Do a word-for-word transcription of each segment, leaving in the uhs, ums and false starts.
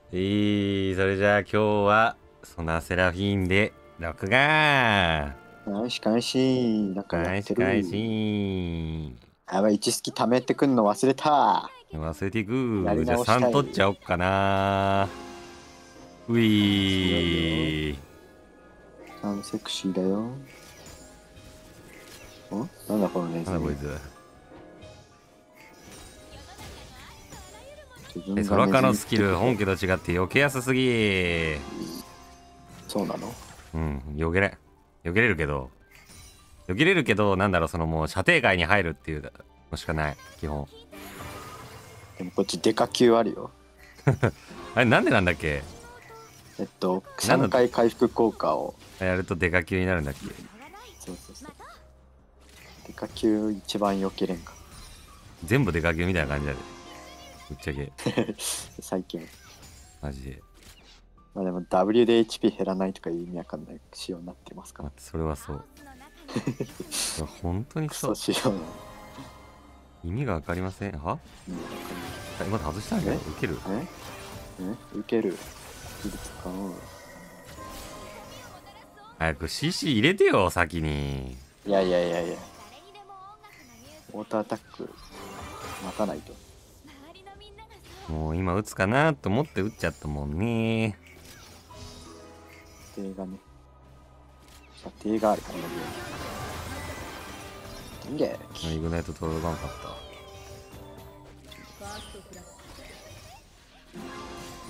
いい、それじゃあ今日はソナセラフィーンで録画開始開始。なんかや開ってる。 始開始。 やばい、一式貯めてくんの忘れた。 忘れていく。 やりじゃあ直したいさん取っちゃおっかな。ういー。 さんセクシーだよ。んなんだこのネズミ。 なんだこいつ。 自分がえ、ソラカのスキルネズミ本家と違って避けやすすぎ。 そうなの？ うん、避けれ。避けれるけど。避けれるけど、なんだろう、そのもう射程外に入るっていうのしかない、基本。 でもこっちデカ級あるよ。 あれ、なんでなんだっけ？ えっと、さんかい回復効果を。 やるとデカ級になるんだっけ？ そうそうそう。デカ級一番避けれんか。 全部デカ級みたいな感じだで。ぶっちゃけ。 最近。 マジで。 まあでも ダブリュー で エイチピー 減らないとかいう意味わかんない仕様になってますから。 待って、それはそう。本当にクそう。 ソ仕様なの。 意味がわかりません。はうん、わかんない。 今外したんだよ。 え受ける。 ええ受ける。技術使おう。 早く シーシー 入れてよ、先に。 いやいやいやいや。オートアタック待たないと。 もう今打つかなと思って打っちゃったもんね。 射程がね。射程があるからね。いけ。 イグナイト届かんかった。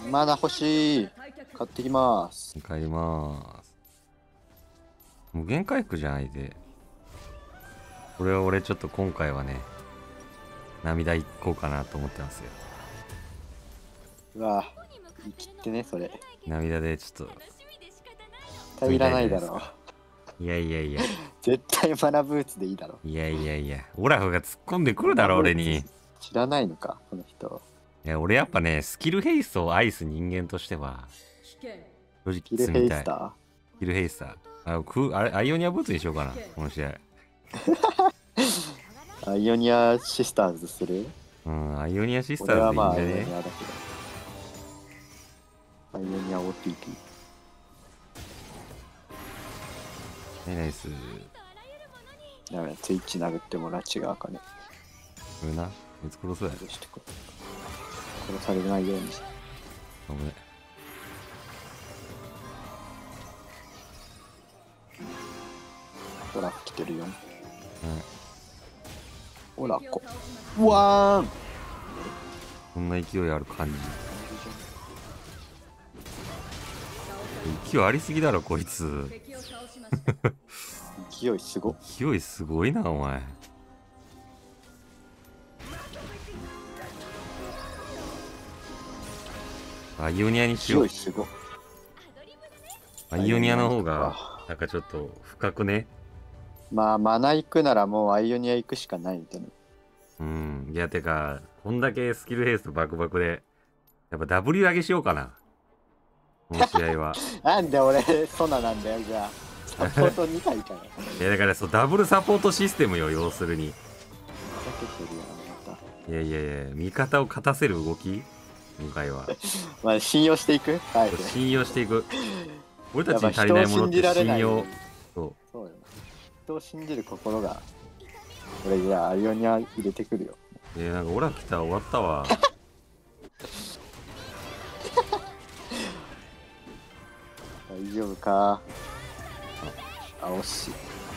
まだ欲しい。買ってきます。 帰りまーす。もう限界服じゃないで。これは俺ちょっと今回はね、涙いこうかなと思ってますよ。 うわ生きってね、それ。 涙でちょっと。 絶対いらないだろう。いやいやいや。 絶対マナブーツでいいだろ。 いやいやいや。オラフが突っ込んでくるだろ、俺に。 知らないのか、この人。 いや、俺やっぱね、スキルヘイストを愛す人間としては、正直キルヘイスタースキルヘイスター。あ、くあれ、アイオニアブーツにしようかな、この試合。 アイオニアシスターズする？ うん、アイオニアシスターズでいいんじゃね？ 俺はまあアイオニアだけど。アイオニア オーティーピー。 ナイス。 やべ、ツイッチ殴っても拉致があかね。 これな、いつ殺そうや。 どうしてこ殺されないようにして。 ごめん。 オラ来てるよ。 うん。 オラこ。うわーん。 こんな勢いある感じ。勢いありすぎだろ、こいつ。 勢いすご。 勢いすごいな、お前。アイオニアにしよう。 勢いすご。 アイオニアの方が、なんかちょっと深くね。 まあ、マナ行くならもうアイオニア行くしかないみたいな。 うん。いや、てか、こんだけスキルヘイストバクバクで、やっぱ ダブリュー 上げしようかな。この試合は。 なんで俺、ソナなんだよ、じゃあ。サポートにかいかよ。 いや、だからそう、ダブルサポートシステムよ、要するに。 ふざけてるよ、また。 いやいやいや、味方を勝たせる動き今回は。 まあ、信用していくはい。 信用していく。俺たちに足りないものって信用。そう。 そうよ。人を信じる心が、俺、じゃあ、アイオニア入れてくるよ。 えー、なんかオラ来た、終わったわ。 大丈夫か。あ、惜しい。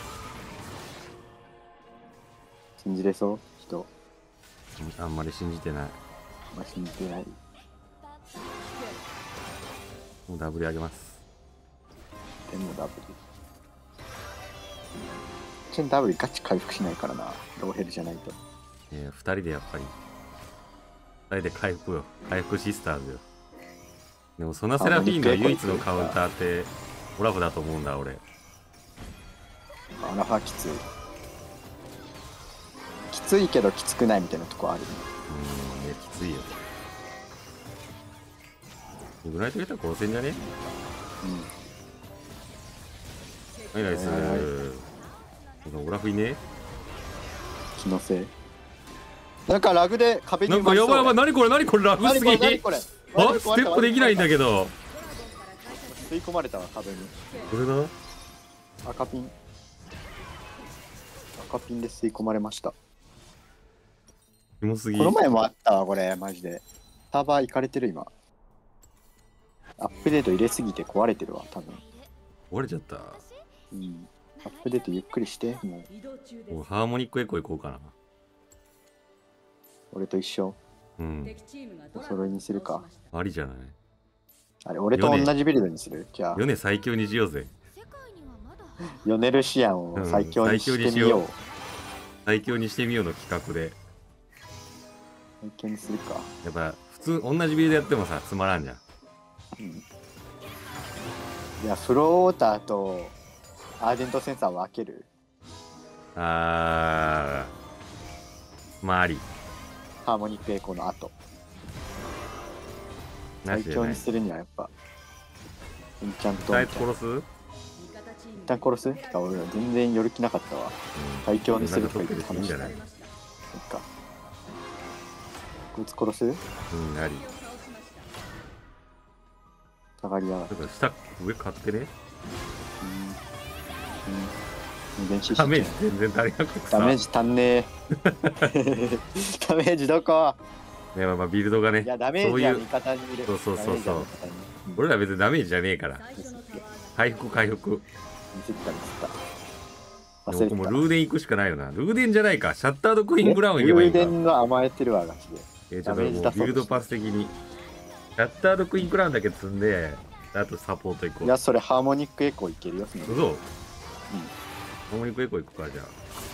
信じれそう人。 あんまり信じてない。 まあ、信じてない。 もうダブル上げます。 でもダブル。ちダブルガチ回復しないからな。ローヘルじゃないと。 えー、ふたりでやっぱり。ふたりで回復よ。回復シスターズよ。でもソナセラフィーンの唯一のカウンターってオラフだと思うんだ、俺。 アラファきつい。きついけどきつくないみたいなとこあるね。 うん、いや、きついよ。イグナイト入れたら殺せんじゃね？うん。はい、ナイス。オラフいね？ 気のせい。なんかラグで壁になんかやばいやばい、何これ何これラグすぎ。 何これ何これあステップできないんだけど。 吸い込まれたわ壁に。 これだ。 赤ピン赤ピンで吸い込まれました。 キモすぎ。 この前もあったわこれマジで。サーバー行かれてる今。アップデート入れすぎて壊れてるわ多分。 壊れちゃった。 うん。アップデートゆっくりしてもう。 もうハーモニックエコー行こうかな。 俺と一緒。 うん。 お揃いにするか。 ありじゃない。 あれ俺と同じビルドにする。じゃあヨネ最強にしようぜ。 ヨネルシアンを最強にしてみよう。 最強にしてみようの企画で。 最強にするか。 やっぱ普通同じビルドやってもさつまらんじゃん。 うん、いやフローウォーターとアーデントセンサー分ける。 あーまああり。 ハーモニックエコーの後最強にするにはやっぱエンチャントあいつ殺す。 一旦殺す。てか俺ら全然寄る気なかったわ、うん、最強にするとか言っていいんじゃない。 なんかこいつ殺す。うんあり。 下がりやがる。 下上買ってね。 うん、うん、 ダメージ全然足りなくてさ。 ダメージ足んねえダメージどこ。 ねまあまあビルドがね。 いやダメージは味方にいる。 そうそうそうそう。俺ら別にダメージじゃねえから。回復回復。 ミスったミスった。 忘れた。もうルーデン行くしかないよな。ルーデンじゃないか。シャッタードクイーンクラウン行けばいいか。 ルーデンの甘えてるわガチで。 えちょっともうビルドパス的に。シャッタードクイーンクラウンだけ積んで、あとサポート行こう。 いやそれハーモニックエコーいけるよ。 嘘。うん。ハーモニックエコー行くかじゃあ。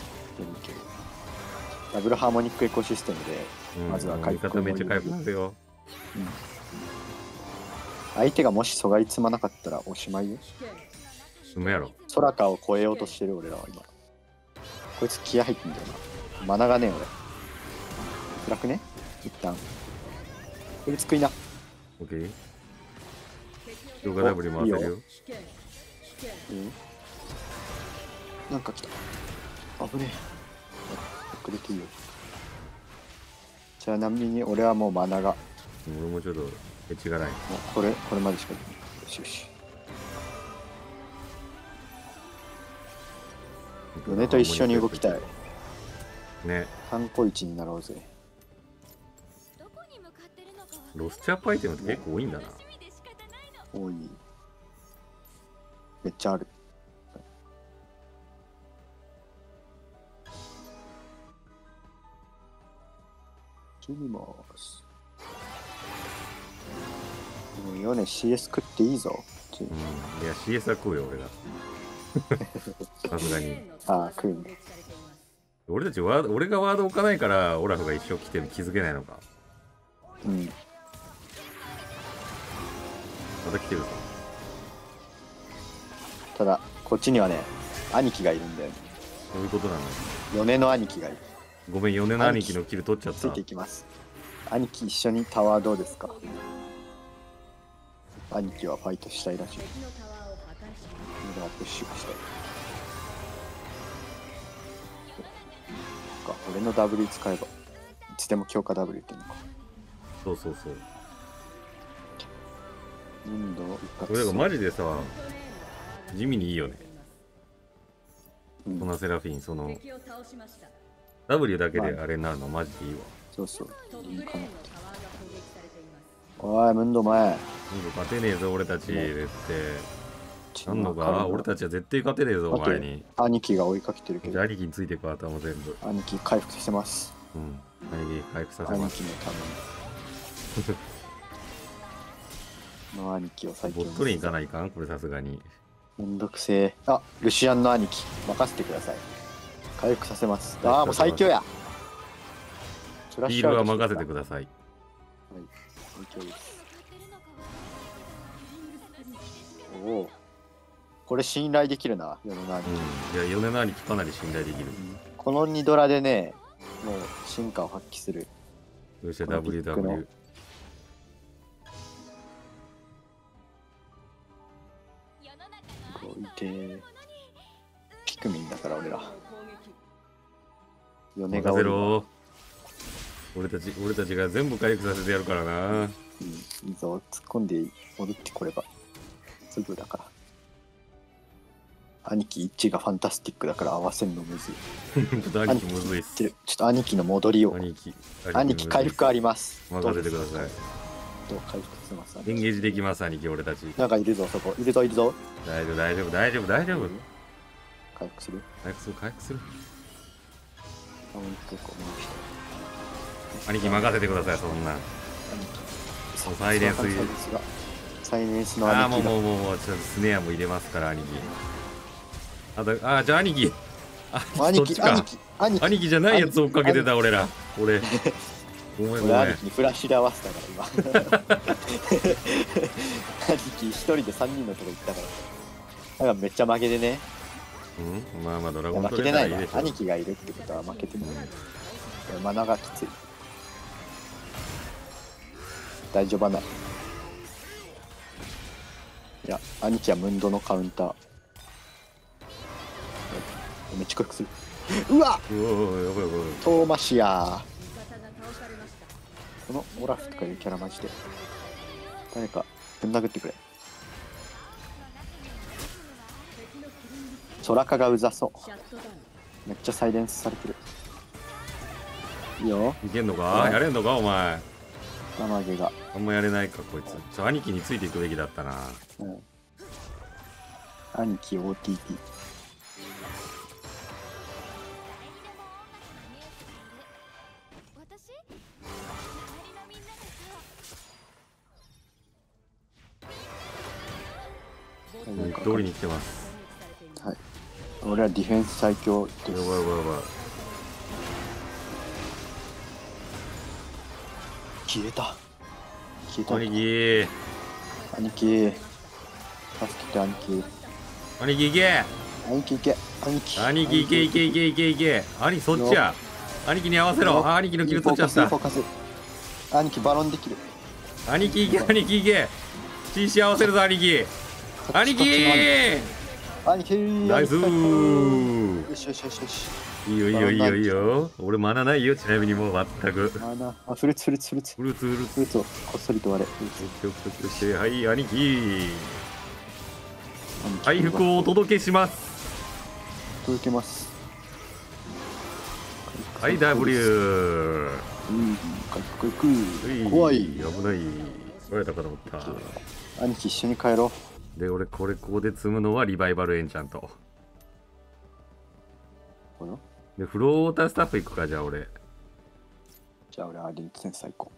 ダブルハーモニックエコーシステムで、 うん、 まずは回復。 めっちゃ回復するよ。 うん、相手がもし阻害積まなかったらおしまいよ。 済むやろ。 ソラカを超えようとしてる俺らは今。こいつ気合入ってんだよな。マナがねえ俺。辛くね一旦。これ救いな。 オッケー。強化ダブル回せるよ。いいよ。 なんか来た。危ねえ。遅れていいよ。ちなみに俺はもうマナが。 俺もちょっとエッジがない。もうこれ、これまでしかない。よしよし。米と一緒に動きたい。ね。観光地になろうぜ。 ロスチャップアイテムって結構多いんだな。 多い。めっちゃある。切ります。もうヨネ シーエス 食っていいぞ。 うん、いや シーエス は食うよ俺が。さすがに。 ああ食うんだ。 俺たちワード俺がワード置かないからオラフが一生来てる気づけないのか。 うん。 また来てるぞ。 ただこっちにはね兄貴がいるんだよね。 そういうことなの。 ヨネの兄貴がいる。 ごめん、ヨネの兄貴のキル取っちゃった。 ついていきます。兄貴一緒にタワーどうですか。兄貴はファイトしたいらしい。俺はプッシュしたい。か俺の ダブリュー 使えばいつでも強化 ダブリュー っていうのか。 そうそうそう。 イド一発。 これがマジでさ地味にいいよね。 うん、 このセラフィンその ダブリュー だけであれになるのマジでいいわ。 そうそういいかな。おいムンド前。ムンド勝てねえぞ俺たちでってなんのか。俺たちは絶対勝てねえぞお前に。 兄貴が追いかけてるけど。 兄貴についてく頭全部。 兄貴回復してます。 うん兄貴回復させます。 兄貴のためにの兄貴を最強に。 ボットに行かないかんこれさすがに。 めんどくせえ。あルシアンの兄貴任せてください。回復させます。ああもう最強や。 ヒールは任せてください。 はい最強です。おおこれ信頼できるなヨネの兄貴。 うん、いやヨネの兄貴かなり信頼できる、うん、 このにドラでねもう進化を発揮する。 よっしゃ ダブリューダブリュー。 こういてピクミンだから俺ら。ヨネがおるわ。 俺たち俺たちが全部回復させてやるからな。 うん、いいぞ、突っ込んで戻ってこればすぐだから。兄貴いちがファンタスティックだから合わせんのむずい。 ちょっと兄貴むずいっす。 ちょっと兄貴の戻りを。 兄貴兄貴回復あります。 任せてください。 どう回復します？ エンゲージできます、兄貴、俺たち。 なんかいるぞ、そこ。いるぞ、いるぞ。 大丈夫、大丈夫、大丈夫、大丈夫。 回復する？ 回復する、回復する。 あ、もう一回こう回して。 兄貴、任せてください、そんな。 兄貴。 もうサイレンス入れサイレンスの兄貴が。 ああ、もうもうもうもう、ちょっとスネアも入れますから、兄貴。あと、ああ、じゃあ兄貴。あ、 兄貴、兄貴、兄貴。 兄貴じゃないやつ追っかけてた、俺ら。俺。ごめんごめん。 俺兄貴にフラッシュで合わせたから今兄貴一人でさんにんのとこ行ったからだからめっちゃ負けでね。 うん、まあまあドラゴン負けてないな。 いいでしょ。 兄貴がいるってことは負けてない、うん、マナがきつい。大丈夫はない。いや兄貴はムンドのカウンターめっちゃ回復する。うわっ、 うおやばいやばい。 トーマシア。このオラフとかいうキャラマジで誰かぶん殴ってくれ。ソラカがうざそう。めっちゃサイレンスされてる。いいよ。 いけんのか、やれんのかお前。 生毛があんまやれないかこいつ。ちょ兄貴についていくべきだったな。 うん、兄貴 オーティーティー。 通りに来てます。 はい。俺はディフェンス最強です。 やばいやばいやばい。 消えた。消えた。 兄貴。 兄貴。助けて兄貴。 兄貴行け。 兄貴行け。兄貴。 兄貴行け行け行け行け行け。兄貴そっちや。兄貴に合わせろ。兄貴のキル取っちゃった。 兄貴バロンできる。 兄貴行け兄貴行け。シーシー 合わせるぞ兄貴。兄貴兄貴ナイスー。 よしよしよしよし。 いいよいいよいいよいいよ。俺マナないよ、ちなみにもう全く。 マナ、あ、フルーツフルーツフルーツ。 フルーツフルーツ。 フルーツをこっそりと割れ。 はい、兄貴。回復をお届けします。 届けます。 はい、ダブリュー。 うん、回復回復。怖い。 危ない。取れたかと思った。 兄貴一緒に帰ろう。で、俺これここで積むのはリバイバルエンチャント。 こので、フローウォータースタッフ行くか、じゃあ俺。 じゃあ俺アリンツン最高。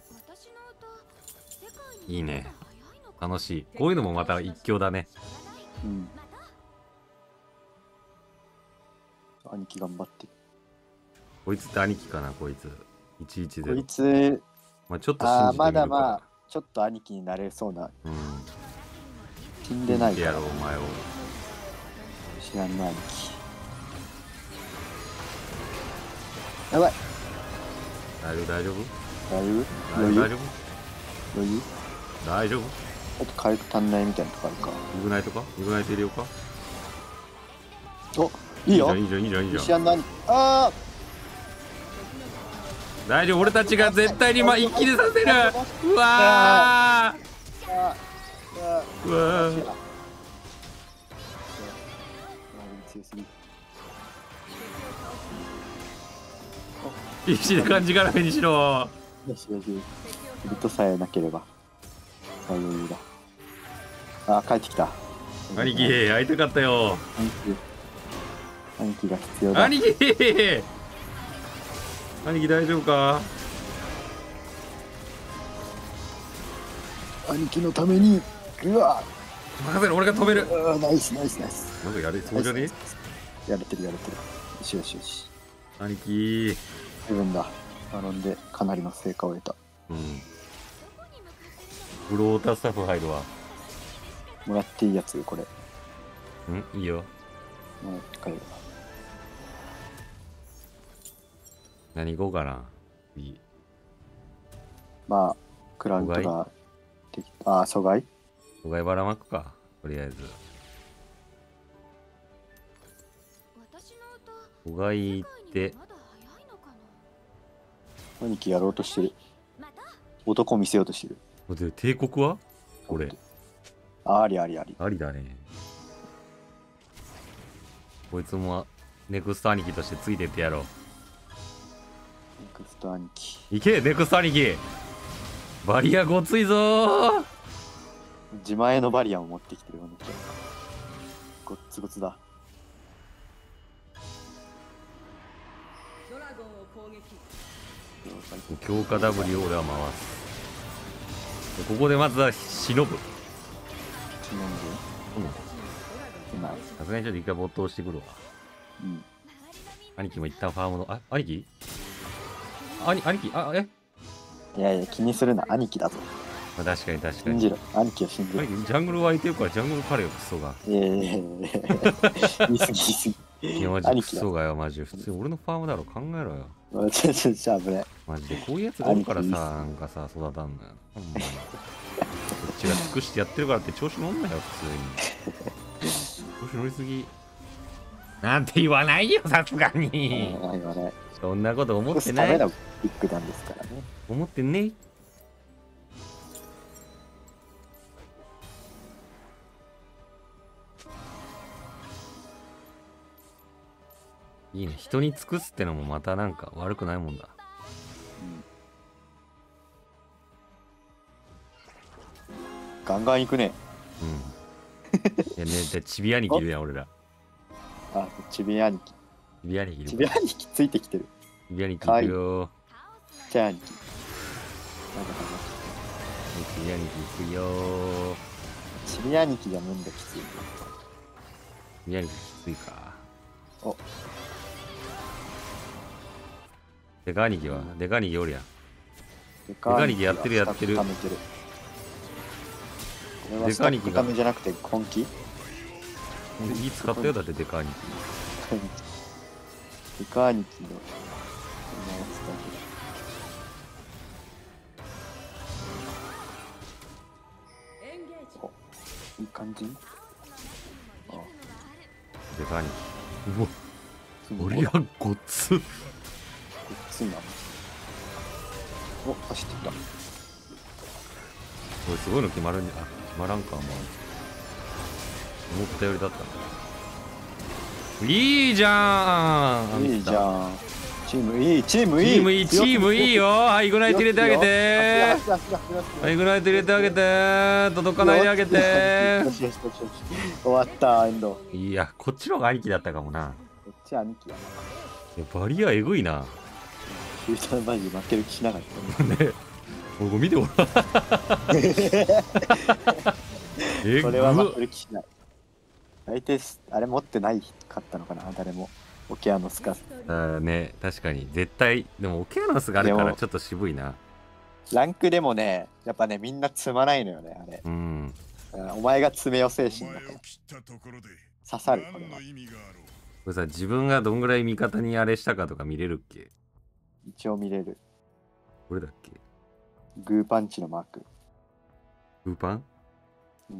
いいね。楽しい。こういうのもまた一興だね。 うん。兄貴頑張って。 こいつって兄貴かな、こいつ。いちいちゼロ。 こいつ、 まあちょっと信じてみるか。 あ、まだまあ、ちょっと兄貴になれそうな。 うん。 死んでないから。 やろう、お前を。 知らんな、兄貴。やばい。 大丈夫、大丈夫大丈夫大丈夫余裕大丈夫。 ちょっと回復足んないみたいなとこあるか。 イグナイトかイグナイト入れようか。 お、いいよ。 いいじゃんいいじゃんいいじゃんいいじ西安の兄貴。ああ大丈夫、俺たちが絶対にまあ一気にさせる。うわーうわー必死で感じから目にしろ。 よしよし。ルトさえなければ。さあ余裕だ。あ、帰ってきた。 兄貴、会いたかったよ。 兄貴。兄貴が必要だ。 兄貴兄貴大丈夫か。 兄貴のために。うわ任せろ、俺が止める。 うわナイスナイスナイス。 なんかやれそうじゃね。 やれてるやれてる。よしよしよし。 兄貴自分だ。バロンでかなりの成果を得た。 うん。フロータースタッフ入るわ。 もらっていいやつこれ。 うんいいよ。 もらって帰るわ。 何行こうかな。いい。 まあクラウントができああ阻害阻害ばらまくかとりあえず。阻害行って兄貴やろうとしてる。男見せようとしてる。 で帝国はこれありありあり。 ありだね。こいつもネクスト兄貴としてついてってやろう。 ネクスト兄貴。 いけネクスト兄貴、バリアごついぞー。 自前のバリアを持ってきてるよね。ごっつごつだ。 強化 W を俺は回す。ここでまずは忍ぶ。 忍んでうん、さすがにちょっと一回没頭してくるわ。 うん。 兄貴も一旦ファームの、あ、兄貴兄兄貴あ、えいやいや、気にするな。兄貴だぞ。 まあ、確かに確かに。 信じろ。兄貴を信じろ。 兄貴ジャングル湧いてるからジャングルカレーよ、クソが。 いやいやいやいや言い過ぎ言い過ぎ。 いや、マジクソがよ、マジ。普通俺のファームだろ、考えろよ。 ちょちょちょ、危ない。 マジでこういうやつがおるからさ、なんかさ、育たんのよ。ほんまに。こっちが尽くしてやってるからって調子乗んなよ、普通に。調子乗りすぎ。なんて言わないよ、さすがに。 言わない。 そんなこと思ってない。 ダメなビッグダンですからね。 思ってね。いいね、人に尽くすってのもまたなんか悪くないもんだ。 うん、ガンガン行くね。 うん。いやね、でチビ兄貴いるやん、俺ら。 あ、チビ兄貴。 チビ兄貴いる。 チビ兄貴ついてきてる。 チビ兄貴いるよ。 チビ兄貴。 チビ兄貴いくよ。 チビ兄貴がむんだきつい。 チビ兄貴きついか。 お。 デカ兄貴は、デカ兄貴おるやん。 デカ兄貴やってるやってる。 デカ兄貴が。じゃなくて本気？ いい使ったよ、だってデカ兄貴。 デカ兄貴の。お、いい感じ？あ、 デカ兄貴。うわ、俺やごっつ。 ついな。お、走ってきた。これすごいの決まるんじゃ、あ、決まらんか、まあ。思ったよりだったな。いいじゃん。 いいじゃん。チームいい、チームいい。 チームいい、チームいいよ。はい、イグナイト入れてあげて。はい、イグナイト入れてあげて。届かないであげて。 終わった、エンド。 いや、こっちの方が兄貴だったかもな。 こっち兄貴やな。 いや、バリアえぐいな。 フューチャーバジ負ける気しなかったね。もう見ておら。 これは負ける気しない。相手あれ持ってないかったのかな、誰も。オケアノスか。 あね、確かに絶対でもオケアノスがあるからちょっと渋いな。 ランクでもね、やっぱね、みんな積まないのよね、あれ。 うん。 お前が詰めよ精神だから。刺さる、これは。 これさ、自分がどんぐらい味方にあれしたかとか見れるっけ？ 一応見れる。 これだっけ？ グーパンチのマーク。 グーパン？ うん。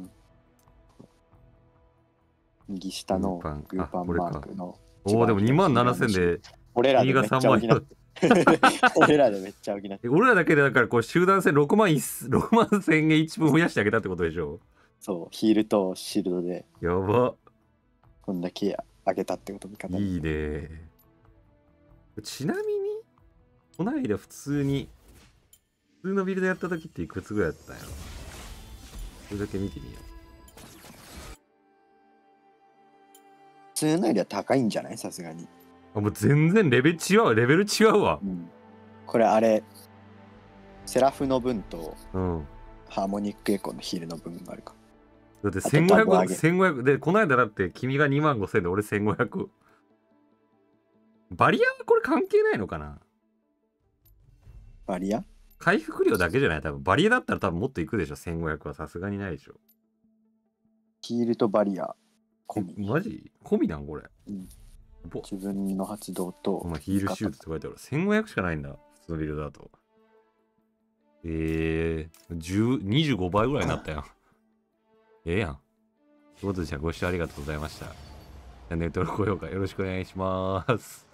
右下のグーパンマークの。 おお、でもにまんななせんで、 俺らでめっちゃ補って俺らでめっちゃ補って。 俺らだけでだからこう集団戦ろくまんせんえんいちぶん増やしてあげたってことでしょ？ そう、ヒールとシールドで。 やば。 こんだけ上げたってことかな。 いいね。ちなみに、こないだ普通に、普通のビルドやった時っていくつぐらいだったんやろ？それだけ見てみよう。 普通のよりは高いんじゃない？さすがに。 あ、もう全然レベル違う、レベル違うわ。 うん、これあれ、セラフの分と、 うん、 ハーモニックエコーのヒールの分があるか。 だってせんごひゃく、せんごひゃくで、この間だって君がにまんごせんで俺せんごひゃく。バリアはこれ関係ないのかな？ バリア？ 回復量だけじゃない？多分バリアだったら多分もっといくでしょ。せんごひゃくはさすがにないでしょ。 ヒールとバリア込み。マジ込みなんこれ。 うん、自分の発動と。 お前ヒールシュートって書いてある。せんごひゃくしかないんだ。普通のビルドだと。えー、にじゅうごばいぐらいになったやん。ええやん。ということで、じゃあご視聴ありがとうございました。チャンネル登録、高評価よろしくお願いします。